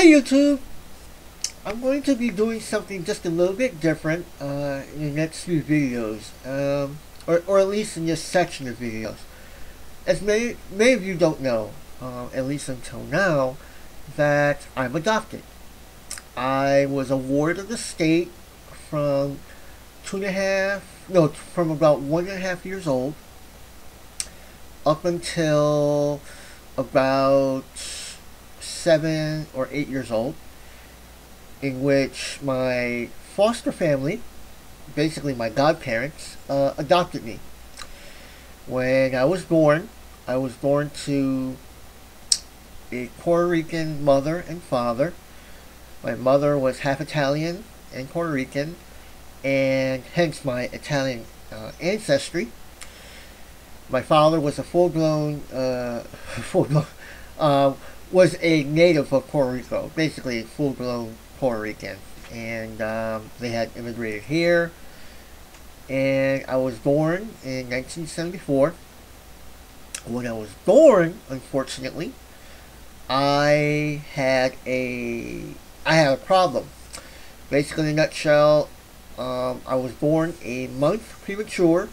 Hey YouTube! I'm going to be doing something just a little bit different in the next few videos, or at least in this section of videos. As many of you don't know, at least until now, that I'm adopted. I was awarded the state from from about 1.5 years old up until about 7 or 8 years old, in which my foster family, basically my godparents, adopted me. When I was born to a Puerto Rican mother and father. My mother was half Italian and Puerto Rican, and hence my Italian ancestry. My father was a was a native of Puerto Rico, basically a full-blown Puerto Rican, and they had immigrated here. And I was born in 1974. When I was born, unfortunately, I had a problem. Basically, in a nutshell, I was born a month premature,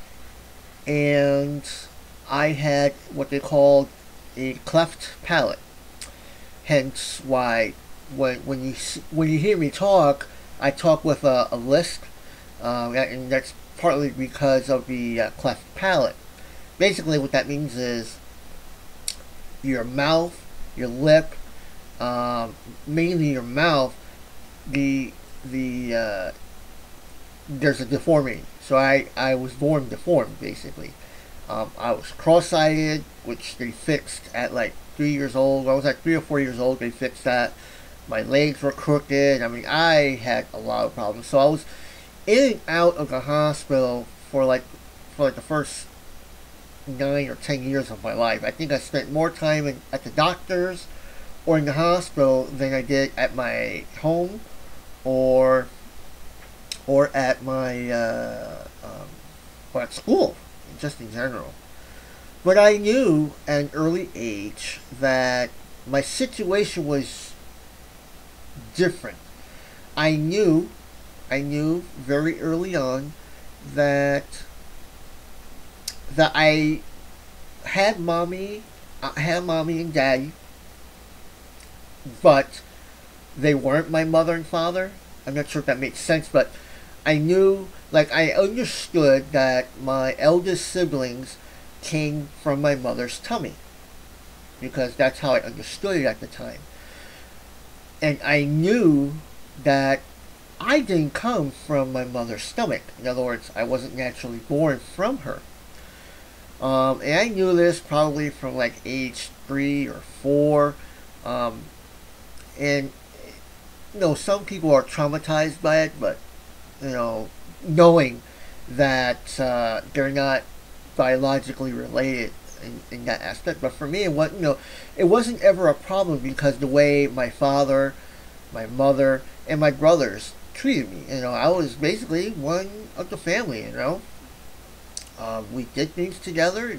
and I had what they called a cleft palate. Hence, why when you hear me talk, I talk with a lisp, and that's partly because of the cleft palate. Basically, what that means is your mouth, your lip, mainly your mouth, the there's a deformity. So I was born deformed, basically. I was cross-eyed, which they fixed at like 3 years old. When I was like 3 or 4 years old, they fixed that. My legs were crooked. I mean, I had a lot of problems. So I was in and out of the hospital for like the first 9 or 10 years of my life. I think I spent more time at the doctor's or in the hospital than I did at my home or at my or at school, just in general. But I knew at an early age that my situation was different. I knew very early on that I had mommy and daddy, but they weren't my mother and father. I'm not sure if that makes sense, but I knew, like, I understood that my eldest siblings came from my mother's tummy, because that's how I understood it at the time. And I knew that I didn't come from my mother's stomach. In other words, I wasn't naturally born from her. And I knew this probably from like age 3 or 4. And, some people are traumatized by it, but, knowing that they're not biologically related in that aspect. But for me, it wasn't ever a problem, because the way my father, my mother, and my brothers treated me. I was basically one of the family. We did things together.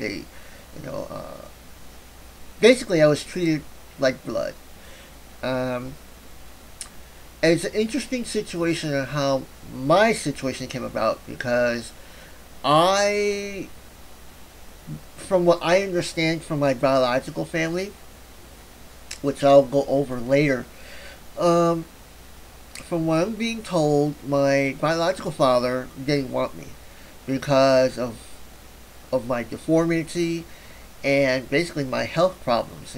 Basically, I was treated like blood. And it's an interesting situation on how my situation came about, because from what I understand from my biological family, which I'll go over later, from what I'm being told, my biological father didn't want me because of my deformity and basically my health problems.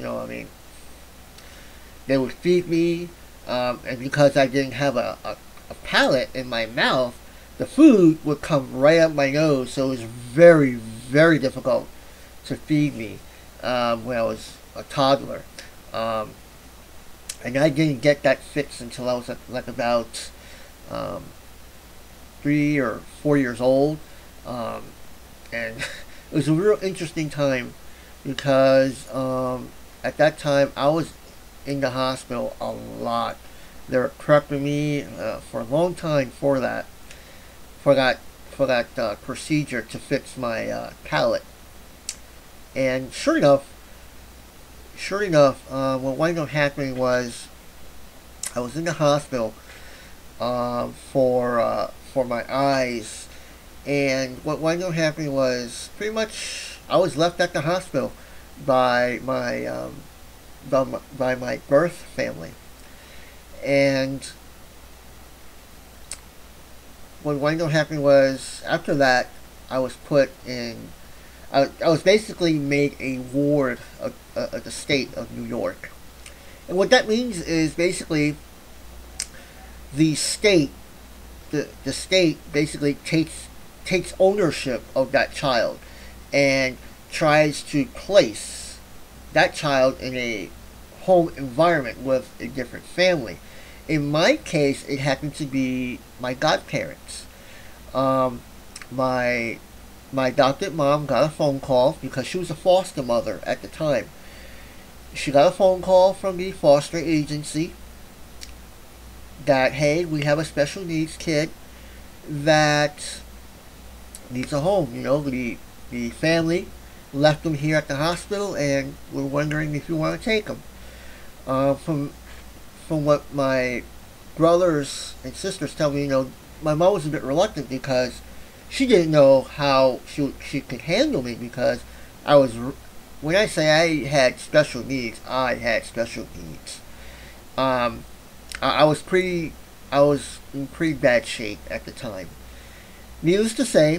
They would feed me, and because I didn't have a palate in my mouth, the food would come right up my nose, so it was very, very difficult to feed me when I was a toddler. And I didn't get that fixed until I was like about 3 or 4 years old. And it was a real interesting time, because at that time I was in the hospital a lot. They were prepping me for a long time for that procedure to fix my palate. And sure enough, what wound up happening was I was in the hospital for my eyes, and what wound up happening was pretty much I was left at the hospital by by my birth family, and what wound up happening was after that I was put in. I was basically made a ward of the state of New York, and what that means is basically the state the state basically takes ownership of that child and tries to place that child in a home environment with a different family. In my case, it happened to be my godparents. Um, my my adopted mom got a phone call because she was a foster mother at the time. She got a phone call from the foster agency that, hey, we have a special needs kid that needs a home. You know, the family left him here at the hospital, and we're wondering if you want to take him. From what my brothers and sisters tell me, you know, my mom was a bit reluctant because she didn't know how she could handle me because I was. When I say I had special needs, I had special needs. Um, I was pretty. I was in pretty bad shape at the time. Needless to say,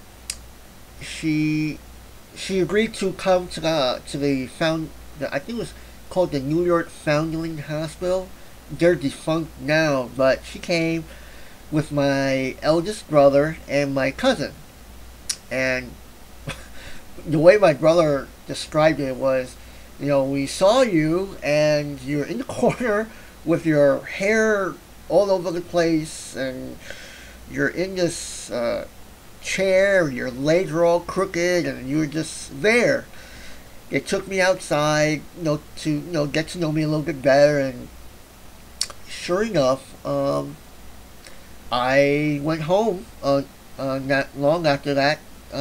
she she agreed to come to the I think it was called the New York Foundling Hospital. They're defunct now, but she came with my eldest brother and my cousin. And the way my brother described it was, you know, we saw you and you're in the corner with your hair all over the place, and you're in this chair, your legs are all crooked, and you were just there. It took me outside, to get to know me a little bit better, and sure enough, I went home. Not long after that,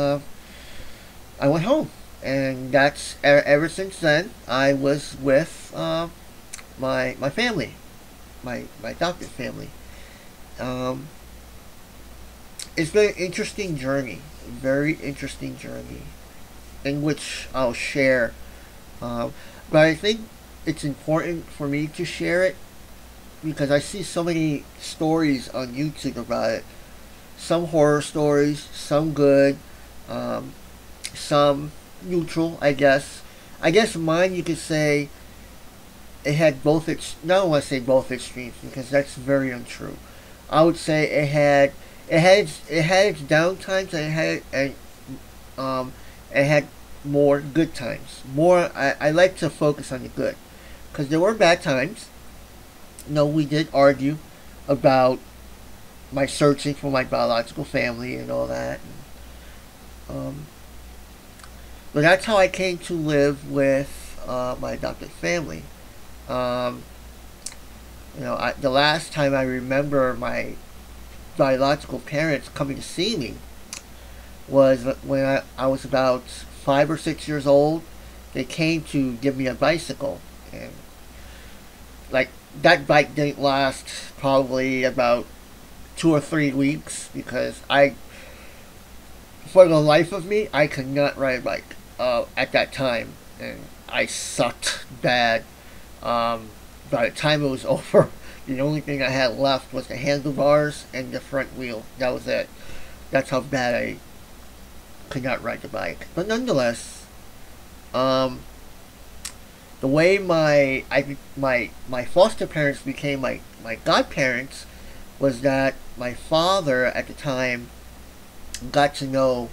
I went home, and that's ever since then. I was with my family, my adopted family. Um, it's been an interesting journey, very interesting journey, in which I'll share. But I think it's important for me to share it because I see so many stories on YouTube about it. Some horror stories, some good, um, some neutral, I guess. I guess mine, you could say, it had both its. No, I don't want to say both extremes because that's very untrue. I would say it had its down times, and um it had more good times. I like to focus on the good because there were bad times. No, we did argue about my searching for my biological family and all that. Um, but that's how I came to live with my adopted family. Um, the last time I remember my biological parents coming to see me was when I was about 5 or 6 years old. They came to give me a bicycle, and like that bike didn't last probably about 2 or 3 weeks because for the life of me, I could not ride a bike at that time, and I sucked bad. By the time it was over, the only thing I had left was the handlebars and the front wheel. That was it. That's how bad I could not ride the bike. But nonetheless, um, the way my foster parents became my godparents was that my father at the time got to know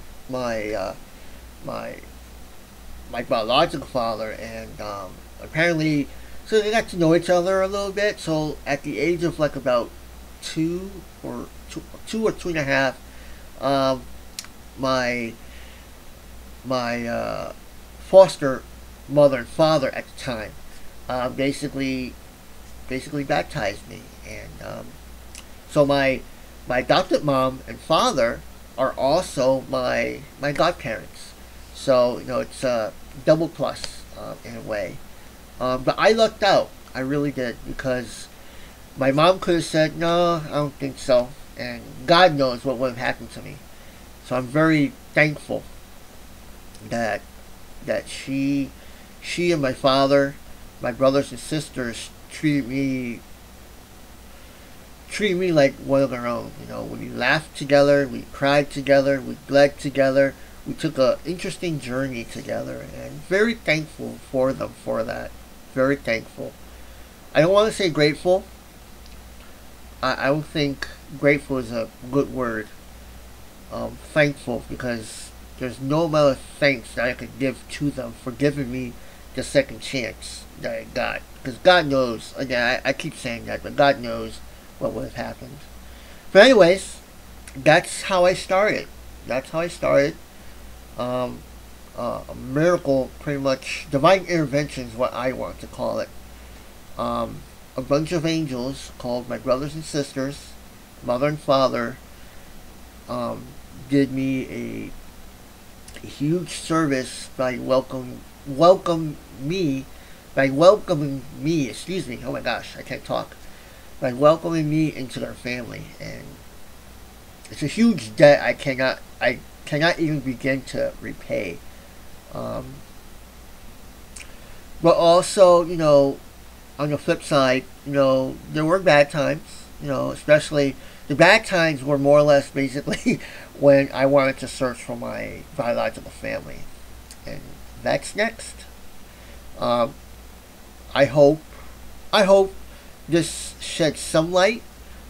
my my biological father, and apparently, so they got to know each other a little bit. So at the age of like about two or 2.5, um, my foster mother and father at the time basically baptized me, and so my adopted mom and father are also my godparents. So it's a double plus in a way. But I lucked out. I really did because My mom could have said, no, I don't think so. And God knows what would have happened to me. So I'm very thankful that she and my father, my brothers and sisters treated me like one of their own. You know, we laughed together, we cried together, we bled together, we took a interesting journey together, and very thankful for them for that. Very thankful. I don't want to say grateful. I don't think grateful is a good word. Thankful, because there's no amount of thanks that I could give to them for giving me the second chance that I got. Because God knows, again, I keep saying that, but God knows what would have happened. But anyways, that's how I started. That's how I started. A miracle, pretty much. Divine intervention is what I want to call it. A bunch of angels called my brothers and sisters, mother and father, did me a huge service by welcoming me, excuse me, oh my gosh, I can't talk, by welcoming me into their family. And it's a huge debt I cannot even begin to repay. Um, but also, you know, on the flip side, you know, there were bad times, you know, especially the bad times were more or less basically when I wanted to search for my biological family. And that's next. Um, I hope, I hope this sheds some light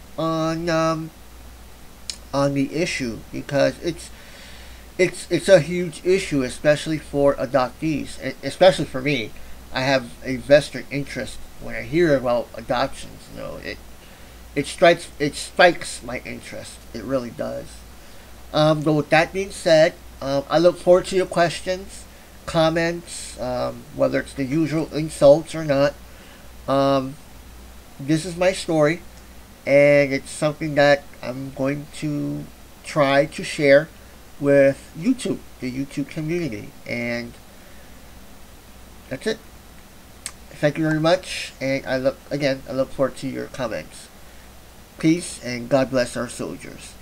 on the issue, because it's a huge issue, especially for adoptees, especially for me. I have a vested interest when I hear about adoptions. You know, it spikes my interest. It really does. But with that being said, I look forward to your questions, comments, whether it's the usual insults or not. Um, this is my story, and it's something that I'm going to try to share with YouTube, the YouTube community, and that's it. Thank you very much, and I look forward to your comments. Peace, and God bless our soldiers.